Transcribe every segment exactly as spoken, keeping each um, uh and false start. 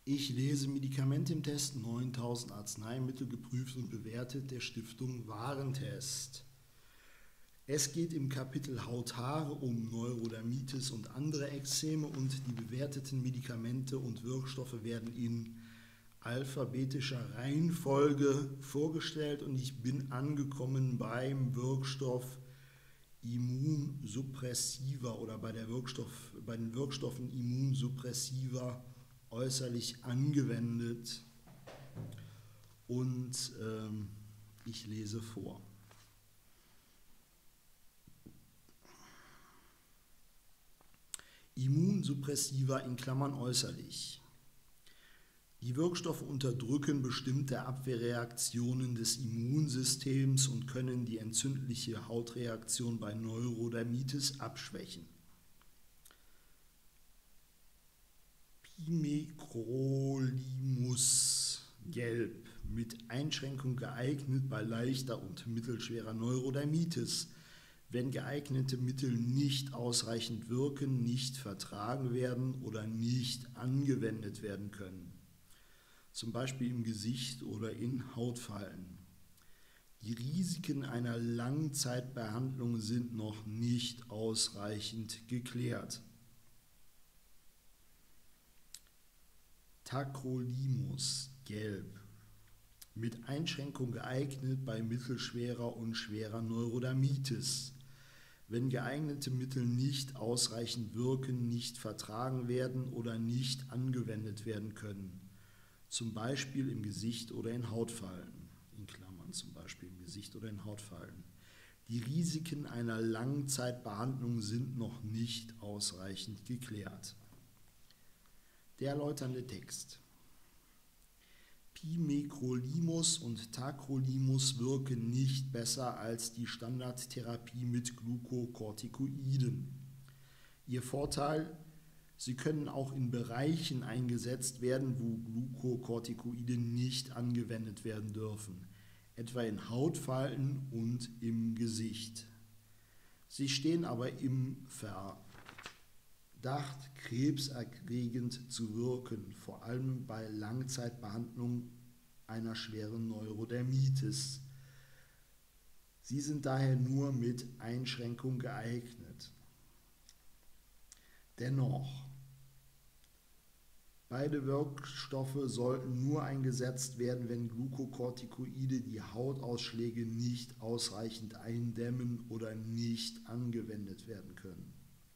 Ich lese Medikamente im Test, neuntausend Arzneimittel geprüft und bewertet der Stiftung Warentest. Es geht im Kapitel Haut-Haare um Neurodermitis und andere Ekzeme und die bewerteten Medikamente und Wirkstoffe werden in alphabetischer Reihenfolge vorgestellt und ich bin angekommen beim Wirkstoff Immunsuppressiva oder bei, der Wirkstoff, bei den Wirkstoffen Immunsuppressiva äußerlich angewendet und ähm, ich lese vor. Immunsuppressiva in Klammern äußerlich. Die Wirkstoffe unterdrücken bestimmte Abwehrreaktionen des Immunsystems und können die entzündliche Hautreaktion bei Neurodermitis abschwächen. Pimecrolimus gelb, mit Einschränkung geeignet bei leichter und mittelschwerer Neurodermitis. Wenn geeignete Mittel nicht ausreichend wirken, nicht vertragen werden oder nicht angewendet werden können, zum Beispiel im Gesicht oder in Hautfalten. Die Risiken einer Langzeitbehandlung sind noch nicht ausreichend geklärt. Tacrolimus gelb, mit Einschränkung geeignet bei mittelschwerer und schwerer Neurodermitis. Wenn geeignete Mittel nicht ausreichend wirken, nicht vertragen werden oder nicht angewendet werden können, zum Beispiel im Gesicht oder in Hautfalten, in Klammern zum Beispiel im Gesicht oder in Hautfalten. Die Risiken einer Langzeitbehandlung sind noch nicht ausreichend geklärt. Der erläuternde Text. Pimecrolimus und Tacrolimus wirken nicht besser als die Standardtherapie mit Glukokortikoiden. Ihr Vorteil: Sie können auch in Bereichen eingesetzt werden, wo Glukokortikoide nicht angewendet werden dürfen, etwa in Hautfalten und im Gesicht. Sie stehen aber im Verdacht, krebserregend zu wirken, vor allem bei Langzeitbehandlung einer schweren Neurodermitis. Sie sind daher nur mit Einschränkung geeignet. Dennoch, beide Wirkstoffe sollten nur eingesetzt werden, wenn Glukokortikoide die Hautausschläge nicht ausreichend eindämmen oder nicht angewendet werden können.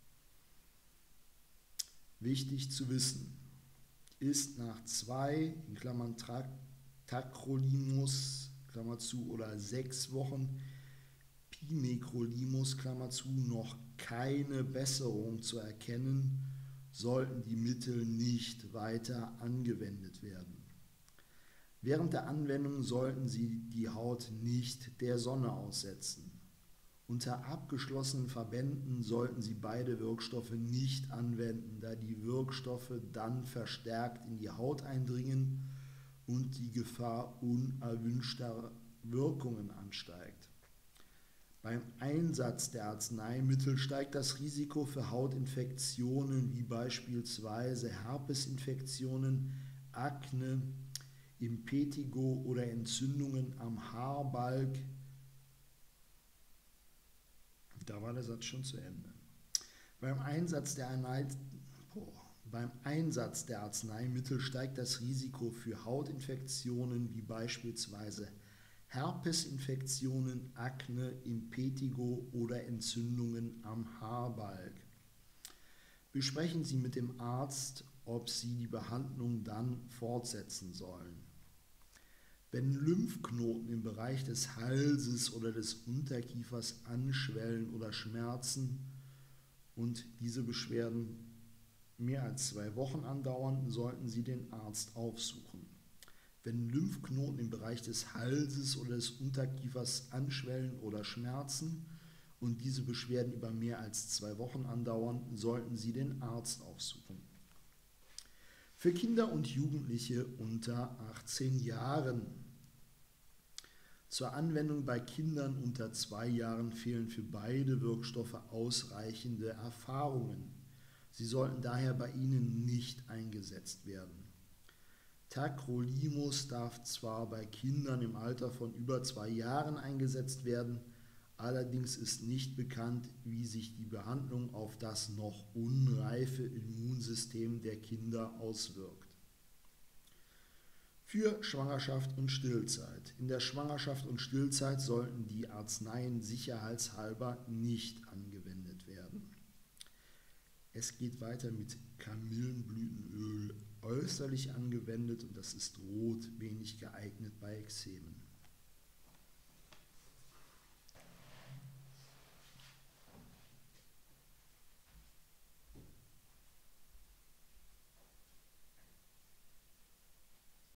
Wichtig zu wissen, ist nach zwei, in Klammern Tacrolimus, Klammer zu, oder sechs Wochen Pimecrolimus, Klammer zu, noch keine Besserung zu erkennen, sollten die Mittel nicht weiter angewendet werden. Während der Anwendung sollten Sie die Haut nicht der Sonne aussetzen. Unter abgeschlossenen Verbänden sollten Sie beide Wirkstoffe nicht anwenden, da die Wirkstoffe dann verstärkt in die Haut eindringen und die Gefahr unerwünschter Wirkungen ansteigt. Beim Einsatz der Arzneimittel steigt das Risiko für Hautinfektionen wie beispielsweise Herpesinfektionen, Akne, Impetigo oder Entzündungen am Haarbalg. Da war der Satz schon zu Ende. Beim Einsatz der, oh, beim Einsatz der Arzneimittel steigt das Risiko für Hautinfektionen wie beispielsweise Herpesinfektionen, Akne, Impetigo oder Entzündungen am Haarbalg. Besprechen Sie mit dem Arzt, ob Sie die Behandlung dann fortsetzen sollen. Wenn Lymphknoten im Bereich des Halses oder des Unterkiefers anschwellen oder schmerzen und diese Beschwerden mehr als zwei Wochen andauern, sollten Sie den Arzt aufsuchen. Wenn Lymphknoten im Bereich des Halses oder des Unterkiefers anschwellen oder schmerzen und diese Beschwerden über mehr als zwei Wochen andauern, sollten Sie den Arzt aufsuchen. Für Kinder und Jugendliche unter achtzehn Jahren. Zur Anwendung bei Kindern unter zwei Jahren fehlen für beide Wirkstoffe ausreichende Erfahrungen. Sie sollten daher bei ihnen nicht eingesetzt werden. Tacrolimus darf zwar bei Kindern im Alter von über zwei Jahren eingesetzt werden, allerdings ist nicht bekannt, wie sich die Behandlung auf das noch unreife Immunsystem der Kinder auswirkt. Für Schwangerschaft und Stillzeit. In der Schwangerschaft und Stillzeit sollten die Arzneien sicherheitshalber nicht angewendet werden. Es geht weiter mit Kamillenblütenöl, äußerlich angewendet, und das ist rot, wenig geeignet bei Ekzemen.